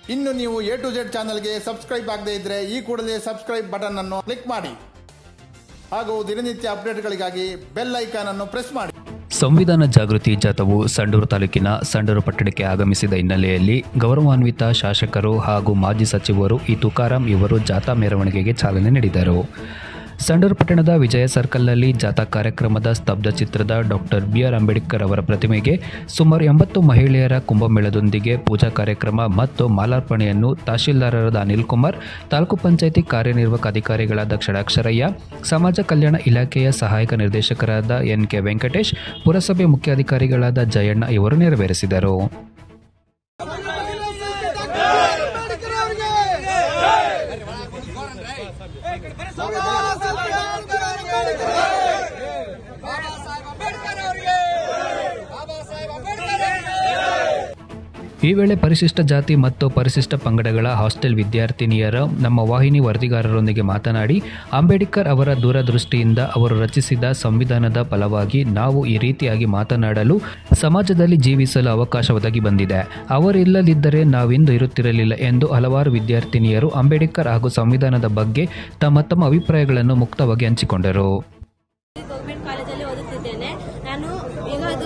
ಇನ್ನು ನೀವು A to Z ಚಾನೆಲ್ಗೆ ಸಬ್ಸ್ಕ್ರೈಬ್ ಆಗದೇ ಇದ್ದರೆ ಈ ಕೂಡಲೇ ಸಬ್ಸ್ಕ್ರೈಬ್ ಬಟನ್ ಅನ್ನು ಕ್ಲಿಕ್ ಮಾಡಿ ಹಾಗೂ ದಿನನಿತ್ಯ ಅಪ್ಡೇಟ್ಗಳಿಗಾಗಿ ಬೆಲ್ ಐಕಾನ್ ಅನ್ನು ಪ್ರೆಸ್ ಮಾಡಿ. ಸಂವಿಧಾನ ಜಾಗೃತಿ ಜಾಥಾವು ಸಂಡೂರು ತಾಲೂಕಿನ ಸಂಡೂರು ಪಟ್ಟಣಕ್ಕೆ ಆಗಮಿಸಿದ ಹಿನ್ನೆಲೆಯಲ್ಲಿ ಗೌರವಾನ್ವಿತ ಶಾಸಕರು ಹಾಗೂ ಮಾಜಿ ಸಚಿವರು ಈ ತುಕಾರಾಂ ಇವರು ಜಾಥಾ ಮೆರವಣಿಗೆಗೆ ಚಾಲನೆ ನೀಡಿದರು. ಸಂಡೂರು ಪಟ್ಟಣದ ವಿಜಯ ಸರ್ಕಲ್ನಲ್ಲಿ ಜಾಥಾ ಕಾರ್ಯಕ್ರಮದ ಸ್ತಬ್ಧ ಚಿತ್ರದ ಡಾಕ್ಟರ್ BR ಅಂಬೇಡ್ಕರ್ ಅವರ ಪ್ರತಿಮೆಗೆ ಸುಮಾರು 80 ಮಹಿಳೆಯರ ಕುಂಭಮೇಳದೊಂದಿಗೆ ಪೂಜಾ ಕಾರ್ಯಕ್ರಮ ಮತ್ತು ಮಾಲಾರ್ಪಣೆಯನ್ನು ತಹಶೀಲ್ದಾರರಾದ ಅನಿಲ್ ಕುಮಾರ್, ತಾಲೂಕು ಪಂಚಾಯಿತಿ ಕಾರ್ಯನಿರ್ವಾಹಕ ಅಧಿಕಾರಿಗಳಾದ ಷಡಾಕ್ಷರಯ್ಯ, ಸಮಾಜ ಕಲ್ಯಾಣ ಇಲಾಖೆಯ ಸಹಾಯಕ ನಿರ್ದೇಶಕರಾದ NK ವೆಂಕಟೇಶ್, ಪುರಸಭೆ ಮುಖ್ಯಾಧಿಕಾರಿಗಳಾದ ಜಯಣ್ಣ ಇವರು ನೆರವೇರಿಸಿದರು. ಈ ವೇಳೆ ಪರಿಶಿಷ್ಟ ಜಾತಿ ಮತ್ತು ಪರಿಶಿಷ್ಟ ಪಂಗಡಗಳ ಹಾಸ್ಟೆಲ್ ವಿದ್ಯಾರ್ಥಿನಿಯರ ನಮ್ಮ ವಾಹಿನಿ ವರದಿಗಾರರೊಂದಿಗೆ ಮಾತನಾಡಿ, ಅಂಬೇಡ್ಕರ್ ಅವರ ದೂರದೃಷ್ಟಿಯಿಂದ ಅವರು ರಚಿಸಿದ ಸಂವಿಧಾನದ ಫಲವಾಗಿ ನಾವು ಈ ರೀತಿಯಾಗಿ ಮಾತನಾಡಲು, ಸಮಾಜದಲ್ಲಿ ಜೀವಿಸಲು ಅವಕಾಶ ಒದಗಿ ಬಂದಿದೆ. ಅವರಿಲ್ಲದಿದ್ದರೆ ನಾವಿಂದು ಇರುತ್ತಿರಲಿಲ್ಲ ಎಂದು ಹಲವಾರು ವಿದ್ಯಾರ್ಥಿನಿಯರು ಅಂಬೇಡ್ಕರ್ ಹಾಗೂ ಸಂವಿಧಾನದ ಬಗ್ಗೆ ತಮ್ಮ ಅಭಿಪ್ರಾಯಗಳನ್ನು ಮುಕ್ತವಾಗಿ ಹಂಚಿಕೊಂಡರು. ಗೌರ್ಮೆಂಟ್ ಕಾಲೇಜಲ್ಲಿ ಓದುತ್ತಿದ್ದೇನೆ. ನಾನು ಇರೋದು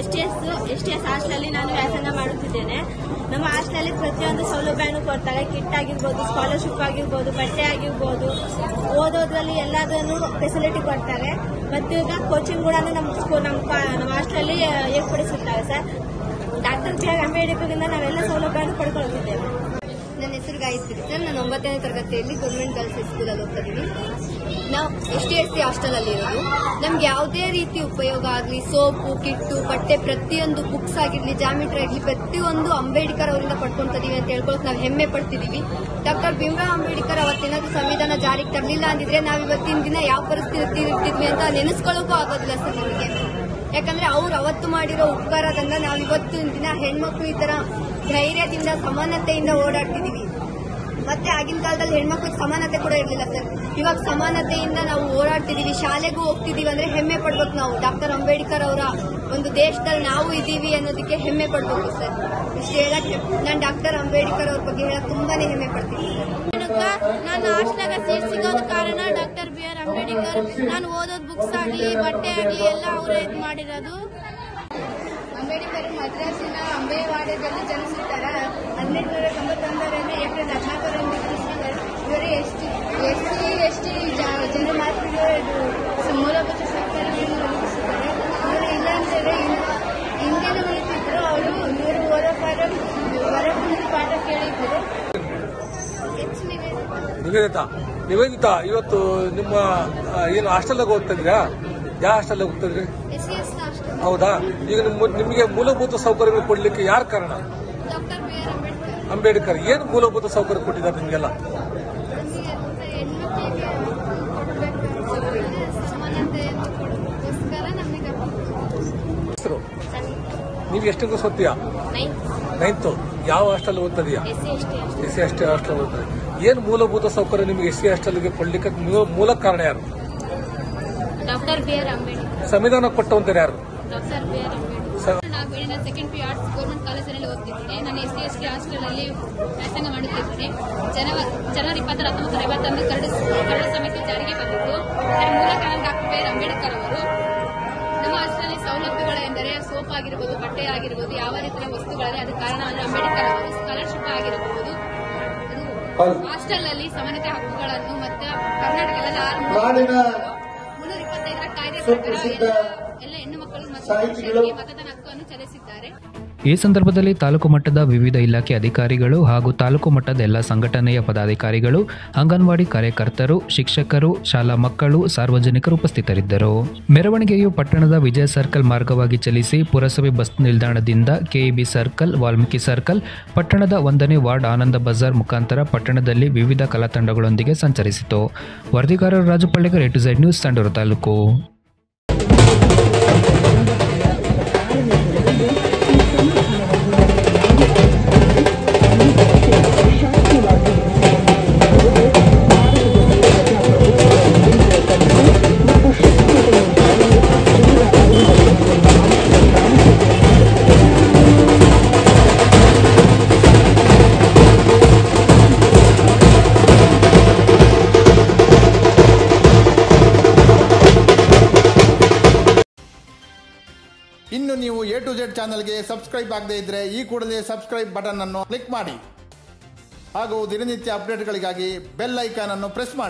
STS ಹಾಸ್ಟೆಲ್ ನಾನು ವ್ಯಾಸಂಗ ಮಾಡುತ್ತಿದ್ದೇನೆ. ನಮ್ಮ ಹಾಸ್ಟೆಲ್ ಪ್ರತಿಯೊಂದು ಸೌಲಭ್ಯನೂ ಕೊಡ್ತಾರೆ. ಕಿಟ್ ಆಗಿರ್ಬೋದು, ಸ್ಕಾಲರ್ಶಿಪ್ ಆಗಿರ್ಬೋದು, ಬಟ್ಟೆ ಆಗಿರ್ಬೋದು, ಓದೋದ್ರಲ್ಲಿ ಎಲ್ಲದನ್ನು ಫೆಸಿಲಿಟಿ ಕೊಡ್ತಾರೆ. ಮತ್ತು ಈಗ ಕೋಚಿಂಗ್ ಕೂಡ ನಮ್ಮ ಹಾಸ್ಟೆಲ್ ಏರ್ಪಡಿಸುತ್ತಾರೆ ಸರ್. ಡಾಕ್ಟರ್ BR ಅಂಬೇಡ್ಕರ್ರಿಂದ ನಾವೆಲ್ಲ ಸೌಲಭ್ಯವನ್ನು ಪಡ್ಕೊಳ್ಳುತ್ತಿದ್ದೇವೆ. ನನ್ನ ಹೆಸರು ಗಾಯತ್ರಿ ಸರ್. ನಾನು 9ನೇ ತರಗತಿಯಲ್ಲಿ ಗೌರ್ಮೆಂಟ್ ಗರ್ಲ್ಸ್ ಹೈಸ್ಕೂಲಲ್ಲಿ ಓದ್ತಾ ಇದ್ದೀನಿ. ನಾವು ST ಹಾಸ್ಟೆಲ್ ಅಲ್ಲಿ ಇರೋದು. ನಮ್ಗೆ ಯಾವುದೇ ರೀತಿ ಉಪಯೋಗ ಆಗಲಿ, ಸೋಪು, ಕಿಟ್ಟು, ಬಟ್ಟೆ, ಪ್ರತಿಯೊಂದು ಬುಕ್ಸ್ ಆಗಿರ್ಲಿ, ಜಾಮಿಟ್ರಿ ಆಗಲಿ, ಪ್ರತಿಯೊಂದು ಅಂಬೇಡ್ಕರ್ ಅವರಿಂದ ಪಡ್ಕೊಂತಿದೀವಿ ಅಂತ ಹೇಳ್ಕೊಳಕ್ ನಾವು ಹೆಮ್ಮೆ ಪಡ್ತಿದೀವಿ. ಡಾಕ್ಟರ್ ಭೀಮರಾವ್ ಅಂಬೇಡ್ಕರ್ ಅವತ್ತೇನಾದ್ರೂ ಸಂವಿಧಾನ ಜಾರಿಗೆ ತರಲಿಲ್ಲ ಅಂದಿದ್ರೆ ನಾವು ಇವತ್ತಿನ ದಿನ ಯಾವ ಪರಿಸ್ಥಿತಿ ಇರ್ತಿದ್ವಿ ಅಂತ ನೆನೆಸ್ಕೊಳ್ಳೋಕ್ಕೂ ಆಗೋದಿಲ್ಲ ಸರ್ ನಮಗೆ. ಯಾಕಂದ್ರೆ ಅವ್ರು ಅವತ್ತು ಮಾಡಿರೋ ಉಪಕಾರದಿಂದ ನಾವು ಇವತ್ತಿನ ದಿನ ಹೆಣ್ಮಕ್ಳು ಈ ತರ ಧೈರ್ಯದಿಂದ ಸಮಾನತೆಯಿಂದ ಓಡಾಡ್ತಿದೀವಿ. ಮತ್ತೆ ಆಗಿನ ಕಾಲದಲ್ಲಿ ಹೆಣ್ಮಕ್ಳಿಗೆ ಸಮಾನತೆ ಕೂಡ ಇರಲಿಲ್ಲ ಸರ್. ಇವಾಗ ಸಮಾನತೆಯಿಂದ ನಾವು ಓಡಾಡ್ತಿದೀವಿ, ಶಾಲೆಗೂ ಹೋಗ್ತಿದೀವಿ ಅಂದ್ರೆ ಹೆಮ್ಮೆ ಪಡ್ಬೇಕು ನಾವು. ಡಾಕ್ಟರ್ ಅಂಬೇಡ್ಕರ್ ಅವರ ಒಂದು ದೇಶದಲ್ಲಿ ನಾವು ಇದೀವಿ ಅನ್ನೋದಕ್ಕೆ ಹೆಮ್ಮೆ ಪಡ್ಬೇಕು ಸರ್. ಇಷ್ಟು ಹೇಳಕ್ಕೆ ನಾನು ಡಾಕ್ಟರ್ ಅಂಬೇಡ್ಕರ್ ಅವ್ರ ಬಗ್ಗೆ ಹೇಳಕ್ ತುಂಬಾನೇ ಹೆಮ್ಮೆ ಪಡ್ತೀನಿ ಸರ್. ನಾನು ಹಾಸ್ಟೆಲ್ಗೆ ಸೀಟ್ ಸಿಗೋದ ಕಾರಣ ಡಾಕ್ಟರ್ BR ಅಂಬೇಡ್ಕರ್. ನಾನು ಓದೋದ್ ಬುಕ್ಸ್ ಆಗಲಿ, ಬಟ್ಟೆ ಆಗಲಿ ಎಲ್ಲ ಅವರೇ ಇದು ಮಾಡಿರೋದು. ಅಂಬೇಡ್ಕರ್ ಮದ್ರಾಸಿನ ಅಂಬೇವಾಡದಲ್ಲಿ ಜನಿಸಿದ್ದಾರೆ. 1891 ಏಪ್ರಿಲ್ 14ರಂದು ಇವರು SC ಜನಮಾತಿಗೆ ಮೂಲಭೂತ ಸೌಕರ್ಯವನ್ನು ಒದಗಿಸಿದ್ದಾರೆ. ಇವರು ಇಲ್ಲ ಅಂತಂದ್ರೆ ಹಿಂದೆನೂ ಉಳಿತಿದ್ರು. ಅವರು ಇವರು ಹೊರಗುಂದು ಪಾಠ ಕೇಳಿದ್ರು. ನಿವೇದಿತಾ, ಇವತ್ತು ನಿಮ್ಮ ಏನು ಹಾಸ್ಟೆಲ್ದಾಗ ಓದ್ತಾ ಇದ್ದೀರಾ? ಯಾವ ಹಾಸ್ಟೆಲ್ ಹೋಗ್ತಾ ಇದ್ರಿ? SC ಹೌದಾ? ಈಗ ನಿಮಗೆ ಮೂಲಭೂತ ಸೌಕರ್ಯಗಳು ಕೊಡ್ಲಿಕ್ಕೆ ಯಾರು ಕಾರಣ? Doctor BR Ambedkar. ಏನು ಮೂಲಭೂತ ಸೌಕರ್ಯ ಕೊಟ್ಟಿದ್ದಾರೆ ನಿಮಗೆಲ್ಲ? ಹೆಸರು ನೀವು ಎಷ್ಟಂಗೂ ಓದ್ತೀಯಾ? 9th. ಯಾವ ಹಾಸ್ಟೆಲ್ ಓದ್ತದೀಯಾ? SC ಹಾಸ್ಟೆಲ್ ಓದ್ತದೆ. ಏನು ಮೂಲಭೂತ ಸೌಕರ್ಯ ನಿಮಗೆ SC ಹಾಸ್ಟೆಲ್ಗೆ ಕೊಡ್ಲಿಕ್ಕೆ ಮೂಲ ಕಾರಣ ಯಾರು? Doctor BR Ambedkar. ಸಂವಿಧಾನ ಕೊಟ್ಟವಂತಾರೆ ಯಾರು? Doctor BR Ambedkar. ನಾನು ಸೆಕೆಂಡ್ PU ಆರ್ಟ್ಸ್ ಗೌರ್ಮೆಂಟ್ ಕಾಲೇಜಿನಲ್ಲಿ ಓದ್ತಿದ್ದೇನೆ. ನಾನು SC ಹಾಸ್ಟೆಲ್ ಅಲ್ಲಿ ವ್ಯಾಸಂಗ ಮಾಡುತ್ತಿದ್ದೇನೆ. ಜನವರಿ 20, 1950 ಕರಡು ಸಮಿತಿ ಜಾರಿಗೆ ಬಂದಿದ್ದು ಅದರ ಮೂಲ ಕಾರಣ ಡಾಕ್ಟರ್ BR ಅಂಬೇಡ್ಕರ್ ಅವರು. ನಮ್ಮ ಹಾಸ್ಟೆಲ್ ಸೌಲಭ್ಯಗಳು ಎಂದರೆ ಸೋಪ್ ಆಗಿರಬಹುದು, ಬಟ್ಟೆ ಆಗಿರಬಹುದು, ಯಾವ ರೀತಿಯ ವಸ್ತುಗಳಲ್ಲಿ ಅದು ಕಾರಣ ಅಂದ್ರೆ ಅಂಬೇಡ್ಕರ್ ಅವರು. ಸ್ಕಾಲರ್ಶಿಪ್ ಆಗಿರಬಹುದು, ಹಾಸ್ಟೆಲ್ ಅಲ್ಲಿ ಸಮಾನತೆ ಹಕ್ಕುಗಳನ್ನು ಮತ್ತು ಕರ್ನಾಟಕದಲ್ಲಿ 325ರ ಕಾಯ್ದೆ ಪ್ರಕಾರ ಎಲ್ಲ ಹೆಣ್ಣು ಮಕ್ಕಳು ಮತ್ತು ಮತದಾನ ಹಕ್ಕನ್ನು ಚಲಾಯಿಸಿದ್ದಾರೆ. ಈ ಸಂದರ್ಭದಲ್ಲಿ ತಾಲೂಕು ಮಟ್ಟದ ವಿವಿಧ ಇಲಾಖೆ ಅಧಿಕಾರಿಗಳು ಹಾಗೂ ತಾಲೂಕು ಮಟ್ಟದ ಎಲ್ಲ ಸಂಘಟನೆಯ ಪದಾಧಿಕಾರಿಗಳು, ಅಂಗನವಾಡಿ ಕಾರ್ಯಕರ್ತರು, ಶಿಕ್ಷಕರು, ಶಾಲಾ ಮಕ್ಕಳು, ಸಾರ್ವಜನಿಕರು ಉಪಸ್ಥಿತರಿದ್ದರು. ಮೆರವಣಿಗೆಯು ಪಟ್ಟಣದ ವಿಜಯ ಸರ್ಕಲ್ ಮಾರ್ಗವಾಗಿ ಚಲಿಸಿ ಪುರಸಭೆ ಬಸ್ ನಿಲ್ದಾಣದಿಂದ KEB ಸರ್ಕಲ್, ವಾಲ್ಮೀಕಿ ಸರ್ಕಲ್, ಪಟ್ಟಣದ 1ನೇ ವಾರ್ಡ್ ಆನಂದ ಬಜಾರ್ ಮುಖಾಂತರ ಪಟ್ಟಣದಲ್ಲಿ ವಿವಿಧ ಕಲಾ ತಂಡಗಳೊಂದಿಗೆ ಸಂಚರಿಸಿತು. ವರದಿಗಾರರು Raju Pallegar, A to Z news, Sandur taluk. ಇನ್ನು ನೀವು A to Z ಚಾನಲ್ಗೆ ಸಬ್ಸ್ಕ್ರೈಬ್ ಆಗದೇ ಇದ್ರೆ ಈ ಕೂಡಲೇ ಸಬ್ಸ್ಕ್ರೈಬ್ ಬಟನ್ ಅನ್ನು ಕ್ಲಿಕ್ ಮಾಡಿ ಹಾಗೂ ದಿನನಿತ್ಯ ಅಪ್ಡೇಟ್ಗಳಿಗಾಗಿ ಬೆಲ್ ಐಕಾನ್ ಅನ್ನು ಪ್ರೆಸ್ ಮಾಡಿ.